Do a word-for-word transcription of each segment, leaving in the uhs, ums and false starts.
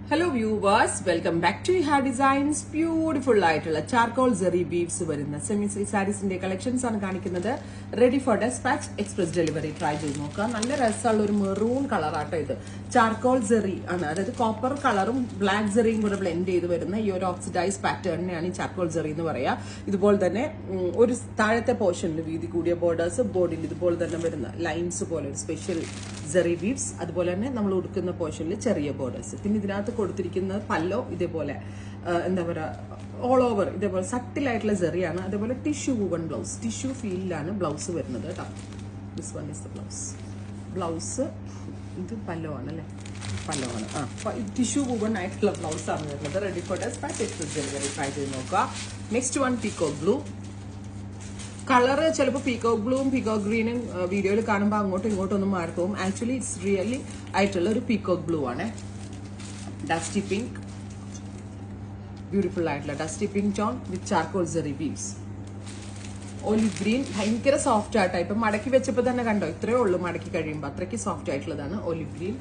Hello viewers, welcome back to Iha Designs. Beautiful ആയിട്ടുള്ള charcoal zari weaves വരുന്ന semi silk സാരീസിന്റെ collections ആണ് കാണിക്കുന്നത്. Ready for dispatch express delivery try ചെയ്ത് നോക്കുക. നല്ല രസമുള്ള ഒരു മെറൂൺ കളർ ആട്ടോ ഇത്. ചാർക്കോൾ സെറി ആണ്, അതായത് കോപ്പർ കളറും ബ്ലാക്ക് സെറിയും കൂടെ ബ്ലെൻഡ് ചെയ്ത് വരുന്ന ഈ ഒരു ഓക്സിഡൈസ് പാറ്റേണിനെയാണ് ഈ ചാർക്കോൾ സെറി എന്ന് പറയാ. ഇതുപോലെ തന്നെ ഒരു താഴത്തെ പോർഷനിൽ വീതി കൂടിയ ബോർഡേഴ്സ്, ബോർഡിൽ ഇതുപോലെ തന്നെ വരുന്ന ലൈൻസ് പോലെ ഒരു സ്പെഷ്യൽ സെറി വീവ്സ്, അതുപോലെ തന്നെ നമ്മൾ ഉടുക്കുന്ന പോർഷനിൽ ചെറിയ ബോർഡേഴ്സ്. പിന്നെ ഇതിനകത്ത് കൊടുത്തിരിക്കുന്ന പല്ലോ ഇതേപോലെ എന്താ പറയുക ഓൾ ഓവർ ഇതേപോലെ സട്ടിലായിട്ടുള്ള സെറിയാണ്. അതേപോലെ ടിഷ്യൂ വൂവൺ ബ്ലൗസ്, ടിഷ്യൂ ഫീലിലാണ് ബ്ലൗസ് വരുന്നത് കേട്ടോ. This one is the blouse. Blouse ഇത് പല്ലോ ആണ് അല്ലേ, പല്ലോ ആണ്. ആ ടിഷ്യൂ വൂവൺ ആയിട്ടുള്ള ബ്ലൗസ് ആണ് വരുന്നത്. Ready for dispatch express delivery try ചെയ്ത് നോക്കുക. Next one peacock blue colour. ചിലപ്പോൾ പീക്കോക്ക് ബ്ലൂവും പീക്കോക്ക് ഗ്രീനും വീഡിയോയിൽ കാണുമ്പോൾ അങ്ങോട്ടും ഇങ്ങോട്ടും ഒന്നും മാറി പോകും. ആക്ച്വലി ഇറ്റ്സ് റിയലി ആയിട്ടുള്ള ഒരു പീക്കോക്ക് ബ്ലൂ ആണ്. ഡസ്റ്റി പിങ്ക്, ബ്യൂട്ടിഫുൾ ആയിട്ടുള്ള dusty pink tone with charcoal zari weaves. Olive green ഭയങ്കര സോഫ്റ്റ് ആയിട്ടാ. ഇപ്പൊ മടക്കി വെച്ചപ്പോൾ തന്നെ കണ്ടോ, ഇത്രയേ ഉള്ളൂ മടക്കി കഴിയുമ്പോൾ, അത്രയ്ക്ക് സോഫ്റ്റ് ആയിട്ടുള്ളതാണ് olive green.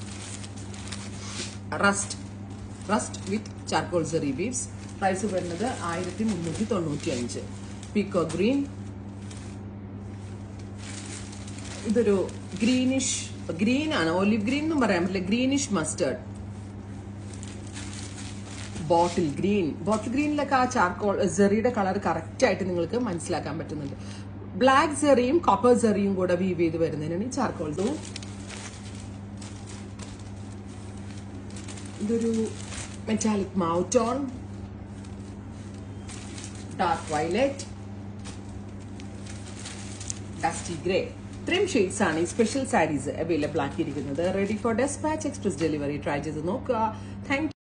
Rust rust with charcoal zari weaves. Price വരുന്നത് ആയിരത്തി മുന്നൂറ്റി തൊണ്ണൂറ്റി അഞ്ച്. പീക്കോ ഗ്രീൻ, ഇതൊരു ഗ്രീനിഷ് ഗ്രീൻ ആണ്, ഒലിവ് ഗ്രീൻ എന്നും പറയാൻ പറ്റില്ല, greenish mustard. Bottle green, bottle ഗ്രീനിലൊക്കെ ആ ചാർക്കോൾ സെറിയുടെ കളർ കറക്റ്റ് ആയിട്ട് നിങ്ങൾക്ക് മനസ്സിലാക്കാൻ പറ്റുന്നുണ്ട്. ബ്ലാക്ക് സെറിയും കോപ്പർ സെറിയും കൂടെ വീവ് ചെയ്ത് വരുന്നതിനാണ് ഈ ചാർക്കോൾ. ഇതൊരു metallic mauve tone, dark violet, dusty grey. ഇത്രയും ഷെയ്ഡ്സ് ആണ് ഈ സ്പെഷ്യൽ സാരീസ് അവൈലബിൾ ആക്കിയിരിക്കുന്നത്. Ready for dispatch express delivery try ചെയ്ത് നോക്കുക. താങ്ക്